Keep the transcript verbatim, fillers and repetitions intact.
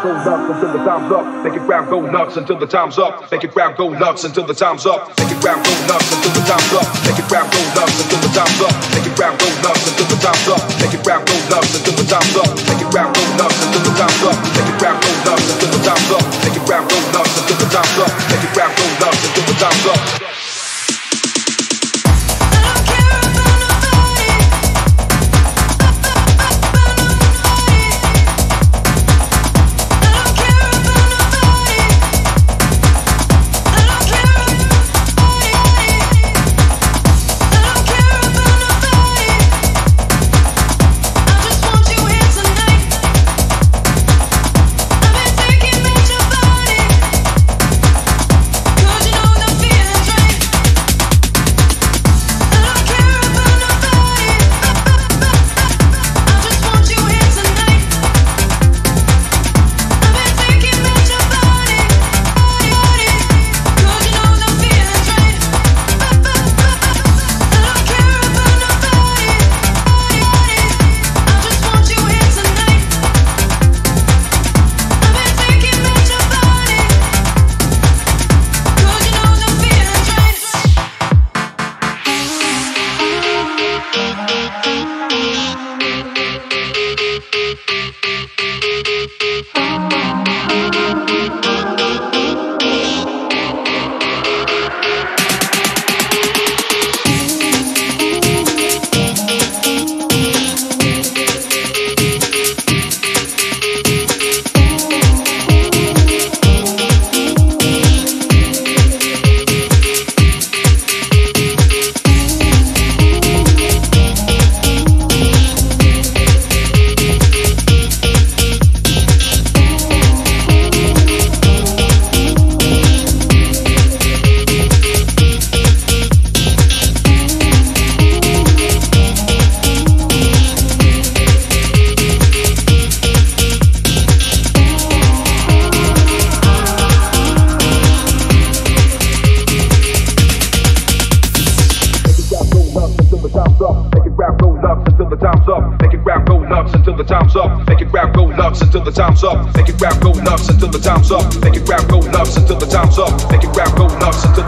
go nuts until the time's up. Make it ground go nuts until the time's up. Make it ground go nuts until the time's up. Make it ground go nuts until the time's up. Make it ground go nuts until the time's up. Make it ground go nuts until the time's up. Make it ground go nuts until the time's up. Make it ground go nuts until the time's up. Make it ground go nuts until the time's up. Make it ground go nuts until the time's up. Make it ground go nuts until the time's up. Until the time's up, make it grab go nuts until the time's up, make it grab go nuts until the time's up, make it grab go nuts until the time's up, make it grab go nuts until